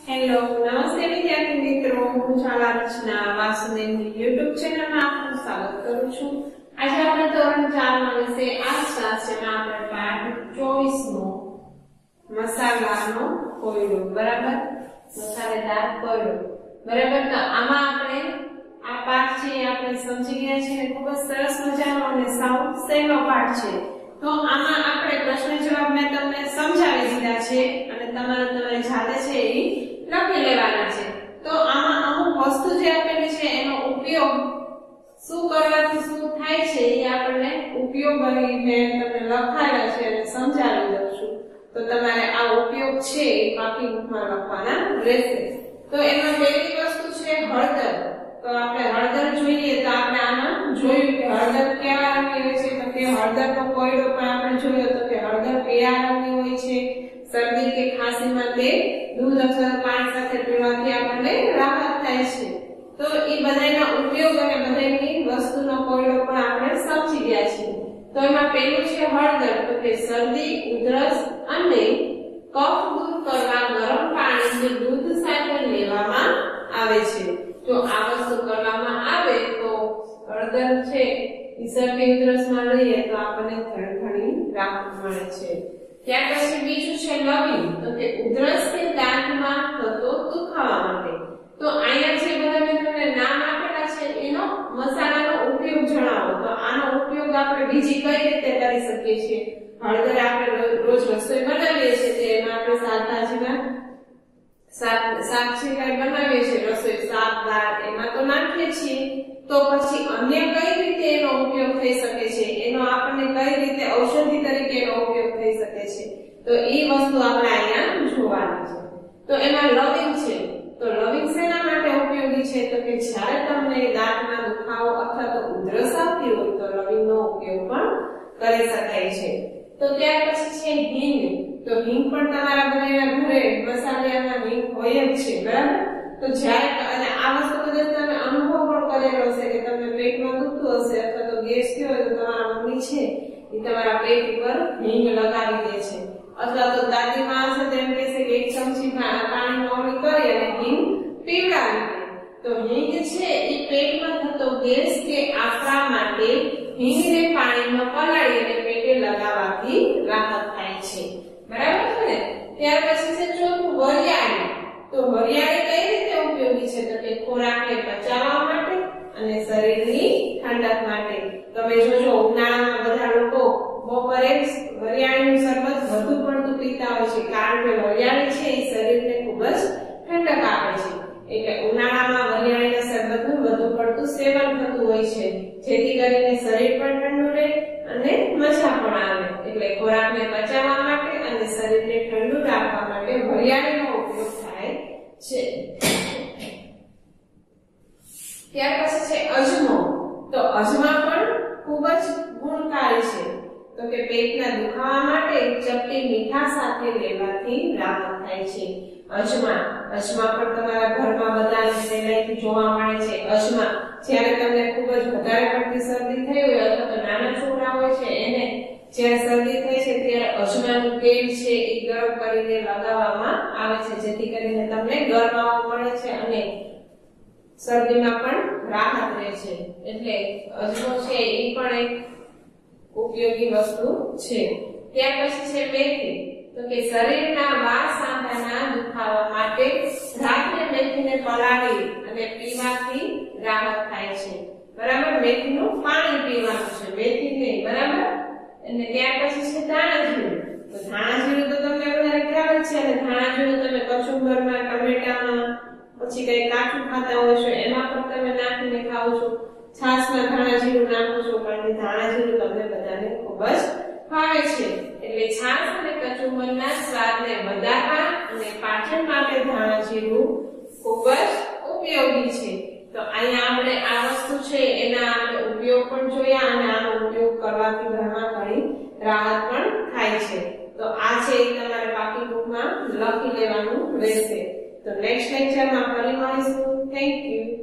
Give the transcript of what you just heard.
Hello નમસ્તે વિદ્યાર્થી મિત્રો, હું શાળા રચના વાસુદેવની YouTube ચેનલમાં આપનું સ્વાગત કરું છું। આજે આપણે ધોરણ 4 ના વિષય અર્થશાસ્ત્રમાં આપણે પાઠ 24 નો મસાલાનો કોયડો, બરાબર, મસાલેદાર કોયડો, બરાબર। તો આમાં આપણે આ પાઠ છે આપણે સમજી ગયા છીએ, ખૂબ જ સરસ મજાનો અને સાવ સહેલો પાઠ છે। તો આમાં આપણે પ્રશ્ન જવાબ મેં તમને સમજાવી દીધા છે અને તમારે જાતે છે એ લખી લેવાના છે। તો આમાં અમુક વસ્તુ જે આપેલી છે એનો ઉપયોગ શું કરવાથી શું થાય છે એ આપણને ઉપયોગ મેં તમને લખાયેલા છે અને સમજાવી દઉં છું। તો તમારે આ ઉપયોગ છે એ પાકી બુકમાં લખવાના રહેશે। તો એમાં પહેલી વસ્તુ છે હળદર। તો આપણે હળદર જોઈએ તો આપણે આમાં જોયું કે હળદર કેવા રંગની હોય છે, તો કે હળદરનો કોયડો પણ આપણે જોયો તો કે હળદર પીળા રંગની હોય છે। શરદી કે ખાંસીમાં તે દૂધ અથવા પાણી સાથે પીવાથી આપણને રાહત થાય છે। તો એ બધાના ઉપયોગ અને બધાની વસ્તુનો કોયડો પણ આપણે સમજી ગયા છીએ। તો એમાં પહેલું છે હળદર, તો કે શરદી, ઉધરસ અને કફ દૂર કરવા ગરમ પાણી દૂધ સાથે લેવામાં આવે છે। જો આ વસ્તુ કરવામાં આવે તો હળદર છે એ શરદી ઉધરસમાં લઈએ તો આપણને ઘણી રાહત મળે છે। ત્યાર પછી બીજું છે લવિંગ, તો કે ઉધરસ કે દાંતમાં થતો દુખાવા માટે। તો અહીંયા જે બધા મેં તમને નામ આપેલા છે એનો મસાલાનો ઉપયોગ જણાવો। તો આનો ઉપયોગ આપણે બીજી કઈ રીતે કરી શકીએ છીએ? હળદર આપણે રોજ રસોઈ બનાવીએ છીએ તો એમાં આપણે શાકભાજીમાં શાક છે કઈ બનાવીએ છીએ, રસોઈ શાક દાળ એમાં તો નાખીએ છીએ। તો પછી અન્ય કઈ રીતે એનો ઉપયોગ થઈ શકે છે, એનો આપણને કઈ રીતે ઔષધિ તરીકે એનો ઉપયોગ થઈ શકે છે, તો એ વસ્તુ આપણે અહીંયા જોવાની છે। તો એમાં લવિંગ છે, તો લવિંગ શેના માટે ઉપયોગી છે? તો કે જ્યારે તમને દાંતમાં દુખાવો અથવા તો ઉધરસ આવતી હોય તો લવિંગનો ઉપયોગ પણ કરી શકાય છે। તો ત્યાર પછી છે હિંગ, તો હિંગ પણ તમારા બધાના ઘરે મસાલામાં હિંગ હોય જ છે, બરાબર। તો જ્યારે અને આ વસ્તુ કદાચ તમે અનુભવ પણ કરેલો હશે કે તમને પેટમાં દુખતું હશે અથવા તો ગેસ થયો હોય તો તમારા મમ્મી છે એ તમારા પેટ ઉપર હિંગ લગાવી દે છે, અથવા તો દાદીમાં હશે તો એમ કહેશે કે 1 ચમચી પાણીમાં ઓળી કરી અને હિંગ પીવડાવી દે। તો હિંગ છે એ પેટમાં થતો ગેસ કે આફરા માટે હિંગને પાણીમાં પલાળી અને પેટે લગાવવાથી રાહત થાય છે, બરાબર છે ને। ત્યાર પછી છે ચોથું વરિયાળી। તો વરિયાળી કઈ રીતે ઉપયોગી છે? તો કે ખોરાકને પચાવવા માટે અને શરીરની ઠંડક માટે। તમે જોજો ઉનાળામાં બધા લોકો બપોરે વરિયાળીનું શરબત વધુ પડતું પીતા હોય છે, કારણ કે વરિયાળી છે એ શરીરને ખૂબ જ ઠંડક આપે છે। એટલે ઉનાળામાં વરિયાળીના શરબતનું વધુ પડતું સેવન થતું હોય છે, જેથી કરીને શરીર પણ ઠંડુ રહે અને મજા પણ આવે। એટલે ખોરાકને પચાવવા માટે અને શરીરને ઠંડુ રાખવા માટે વરિયાળીનો ઉપયોગ થાય છે। ત્યાર પછી છે અજમો। તો અજમા પણ ખૂબ જ ગુણકારી છે, તો કે પેટના દુખાવા માટે ચપટી મીઠા સાથે લેવાથી રાહત થાય છે। અજમા પણ તમારા ઘરમાં બધાને સહેલાઈથી જોવા મળે છે। અજમા જ્યારે તમને ખૂબ જ વધારે પડતી શરદી થઈ હોય અથવા તો નાના છોકરા હોય છે એને જ્યારે શરદી થાય છે ત્યારે અજમાનું તેલ છે એ ગરમ કરીને લગાવવામાં આવે છે, જેથી કરીને તમને ગરમાવો મળે છે અને શરદીમાં પણ રાહત રહે છે। એટલે અજમો છે એ પણ એક ઉપયોગી વસ્તુ છે। ત્યાર પછી છે મેથી, તો કે શરીરના વાળ સાંધાના દુખાવા માટે રાત્રે મેથીને પલાળી અને પીવાથી રાહત થાય છે, બરાબર। મેથીનું પાણી પીવાનું છે, મેથી નહીં, બરાબર। અને ત્યાર પછી છે ધાણાજીરું। તો ધાણાજીરું તો તમને બધાને ખ્યાલ જ છે, અને ધાણાજીરું તમે કચુંબરમાં, ટમેટામાં, પછી કઈ કાચું ખાતા હોય છો એમાં પણ તમે નાખીને ખાવ છો। છાશમાં ધાણાજીરું નાખો છો, કારણ કે ધાણાજીરું તમને બધાને ખૂબ જ ભાવે છે। એટલે છાશ અને કચુંબરના સ્વાદને વધારવા અને પાચન માટે ધાણાજીરું ખૂબ જ ઉપયોગી છે। તો અહીંયા આપણે આ વસ્તુ છે એના આપણે ઉપયોગ પણ જોયા અને આનો ઉપયોગ કરવાથી ઘરમાં ઘણી રાહત પણ થાય છે। તો આ છે એ તમારે પાકી બુકમાં લખી લેવાનું રહેશે। તો નેક્સ્ટ લેક્ચરમાં ફરી મળીશું। Thank you.